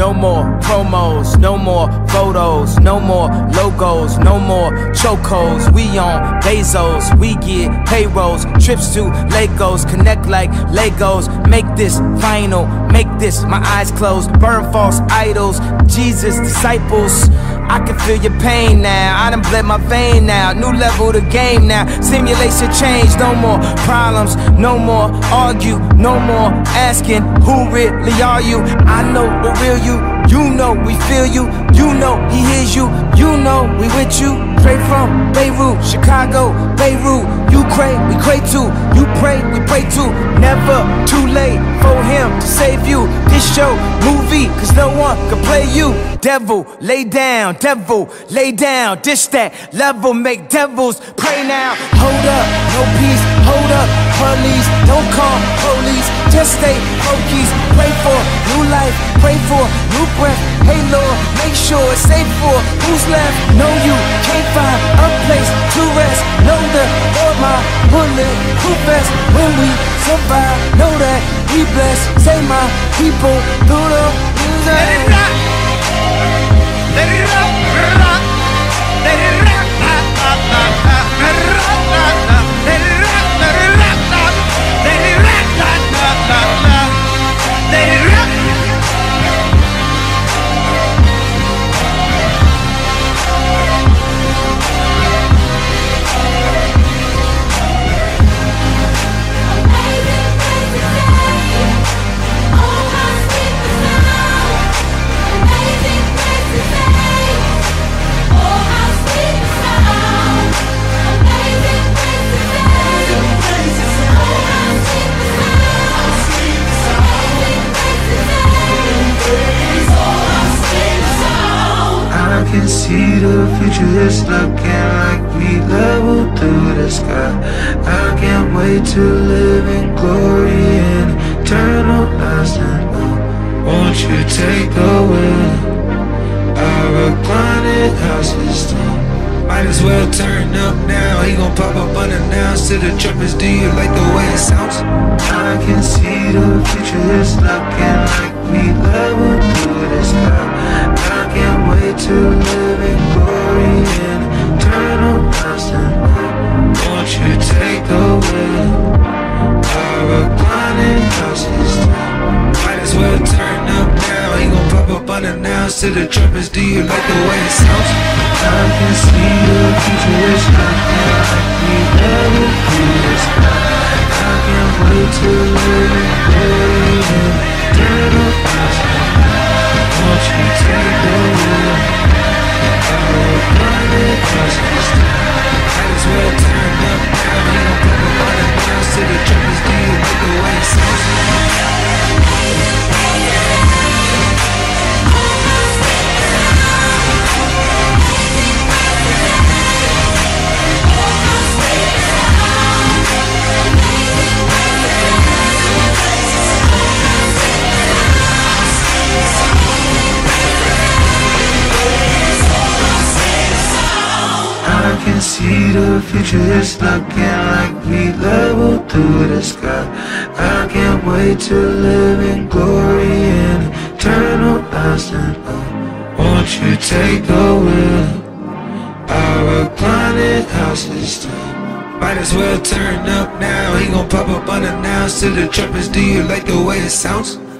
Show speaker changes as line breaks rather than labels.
No more promos, no more photos, no more logos, no more chokeholds. We on Bezos, we get payrolls, trips to Lagos, connect like Legos. Make this final, make this my eyes closed. Burn false idols, Jesus disciples. I can feel your pain now, I done bled my vein now. New level of the game now, simulation change. No more problems, no more argue, no more asking who really are you. I know the real you know we feel you. You know he hears you, you know we with you. Pray from Beirut, Chicago, Beirut. You pray, we pray too. You pray, we pray too. Never too late for him to save you. This show, movie, cause no one can play you. Devil, lay down, dish that level, make devils pray now. Hold up, no peace, hold up, police, don't call police, just stay focused. Pray for new life, pray for new breath. Hey Lord, make sure it's safe for who's left. Know you can't find a place to rest. Know the Lord my bullet proof vest. When we survive, know that we blessed. Say my people through the music. Let it rock, rock, let it rock, rock, rock, rock, rock, let it rock, rock, rock, let it rock, let it rock, rock, let it rock, rock, rock, rock, rock, let it rock.
I can see the future is looking like we level through the sky. I can't wait to live in glory and eternal lasting. Won't you take the wheel? Our reclining house is done. Might as well turn up now. He gon' pop up unannounced to the trumpets. Do you like the way it sounds? I can see the future is looking like we level through the sky. I can't wait to live in glory and eternal lasting. Won't you take the wheel? Our reclining house is done. Might as well turn up now. He gon' pop up unannounced to the trumpets. Do you like the way it sounds? I can see the future is looking like we level through the sky. I can't wait to live in glory and eternal lasting. Won't you take the wheel? Our reclining house is done. Might as well turn up now. He gon' pop up unannounced to the trumpets. Do you like the way it sounds? I can see the future is looking like we level through the sky. I can't wait to live in glory and eternal lasting. Won't you take the wheel? Our reclining house is done. Might as well turn up now. He gon' pop up unannounced to the trumpets. Do you like the way it sounds?